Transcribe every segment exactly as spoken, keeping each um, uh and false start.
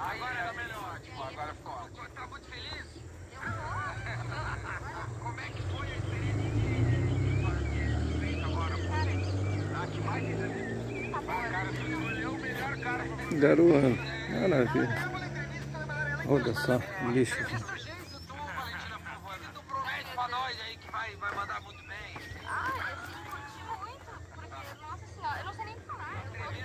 Agora tá melhor, tipo, agora ficou ótimo. Tá muito feliz? Como é que foi a experiência de fazer agora? Ah, que vai ter ali. Ah, cara, tu escolheu o melhor cara pra você. Garoando. Maravilha. Olha só, lixo. Tu promete pra nós aí que vai, vai mandar muito bem. Ah, eu curti muito, porque, nossa senhora, eu não sei nem falar.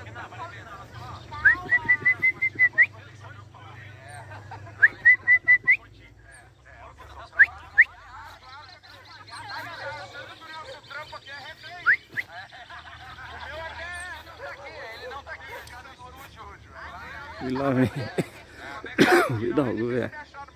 E lá vem. Vida algo, velho.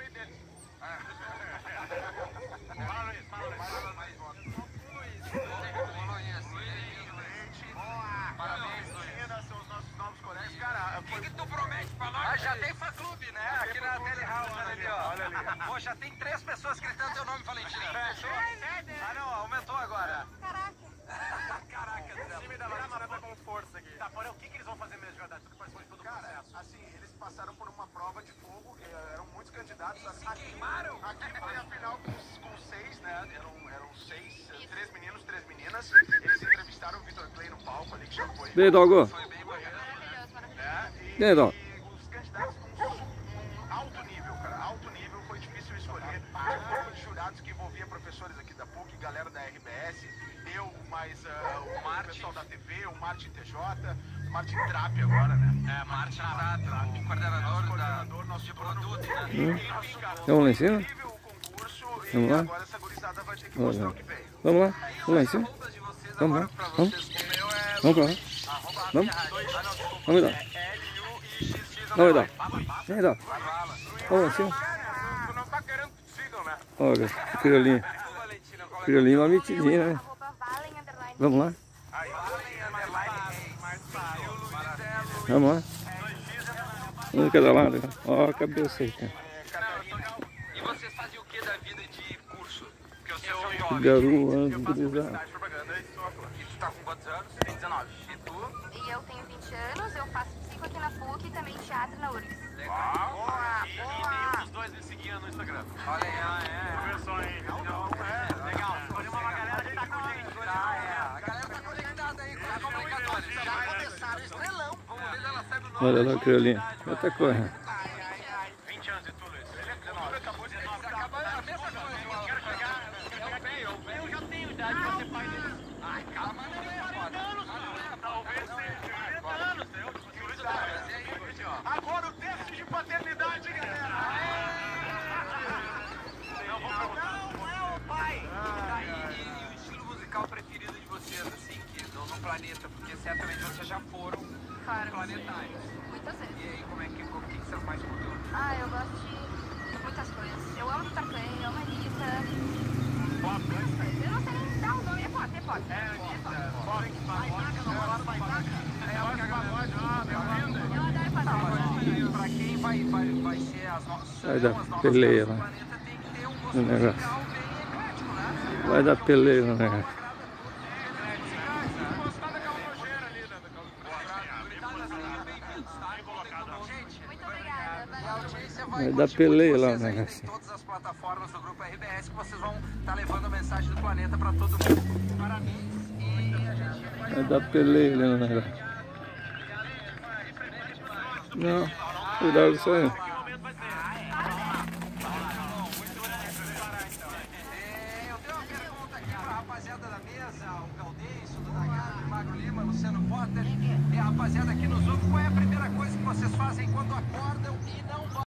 O que, que tu promete pra nós? Ah, já tem fã-clube, né? Aqui na Telehouse, olha ali, ó. Olha ali. Pô, já tem três pessoas gritando teu nome, Valentina. Ah, não, aumentou agora. Caraca. Caraca, o time da Valentina tá com força aqui. Tá, porém, o que, que eles vão fazer mesmo de verdade? Tu que participou de todo o processo. Assim, eles passaram por uma prova de fogo, eram muitos candidatos. E se queimaram? Aqui foi a final com, com seis, né? Eram, eram seis, três meninos, três meninas. Eles entrevistaram o Vitor Clay no palco ali, que já foi. Daí, Dogo. Foi bem bacana. Né? E, Daí, Dogo. e os candidatos com um alto nível, cara. Alto nível, foi difícil escolher. Tinha um grupo de jurados que envolvia professores aqui da P U C, galera da R B S, eu, mais uh, o Martin, pessoal da T V, o Martin T J, o Martin Trap agora, né? É, Martin Trap, o coordenador, coordenador da, nosso de produto, né? Hum. Vamos lá em cima? Vamos lá? Agora essa gurizada vai ter que mostrar o que veio. Vamos lá, vamos lá em cima. Vamos lá, vamos. Vamos pra lá. Vamos. Vamos lá. Vamos lá. Vem, Dó. Vamos lá em cima. Tu não tá querendo que te sigam, né? Olha, criolinha. Criolinha uma metidinha, né? Arroba Valen, underline. Vamos lá. Vamos lá. Um de cada lado. Ó a cabeça aí, cara. E vocês fazem o que da vida de curso? Porque eu sei o jovem. Garoando, gurizada. E tu tá com quantos anos? Tem dezenove. E tu? E eu tenho vinte anos, eu faço psico aqui na P U C e também teatro na U R G S. Legal. Boa, E nenhum dos dois me seguia no Instagram. Olha aí, ah, é. Conversou aí. É, legal. Escolhemos uma galera que tá com a gente. Ah, é. A galera tá conectada aí com os comunicadores. Já começaram estrelão. Vamos ver se ela sabe o nome. Olha lá, criolinha. Já tá correndo. vinte anos e tu, Luiz? Ele acabou de dezenove. Acaba a mesma coisa. Eu quero chegar. Eu venho, eu venho. Eu já tenho idade pra ser pai dele. Ai, calma, não é quarenta anos, talvez seja quarenta anos. Agora o teste de paternidade, galera. Não, vou perguntar. Não, é o pai. Tá, e, e o estilo musical preferido de vocês, assim, que no, no planeta? Porque certamente vocês já foram Claro. planetários. Muitas vezes. E aí, como é que, o que, que vocês mais curtem? Ah, eu gosto de muitas coisas. Eu amo Vitor Clay, eu amo a Anitta. Pop, Eu não sei nem dar o nome, é pop, é pop. é, Anitta, pop, pagode, não gosta de pagode? É, gosta de pagode, ah, meu lindo. Eu adoro pagode. Pra quem vai, vai, vai ser as nossas Vai dar peleia lá. planeta, tem que ter um gosto No negócio. musical bem eclético, né? Vai dar peleia no negócio. Gostar daquela nojeira ali, né? Muito obrigada, valeu. Vai dar peleia lá no negócio. Todas as plataformas do Grupo R B S que vocês vão estar levando a mensagem do planeta para todo mundo. Parabéns e a gente vai... Vai dar peleia ali no negócio. Não, cuidado com isso aí. Rapaziada da mesa, o Galdêncio, o Dagado, o Magro Lima, Luciano Potter e a rapaziada aqui no Zoom, qual é a primeira coisa que vocês fazem quando acordam?